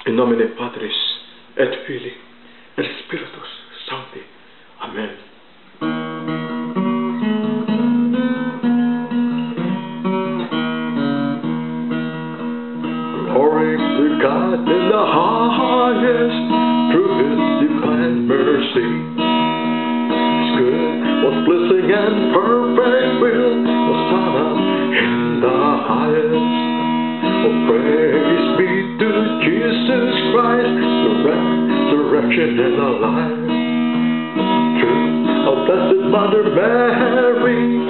In nomine Patris, et Filii, et Spiritus Sancti. Amen. Glory to God in the highest, through His divine mercy. His good, most blessing and perfect will, Hosanna in the highest. Oh, praise be to Jesus Christ, the resurrection and the life. True, our blessed Mother Mary,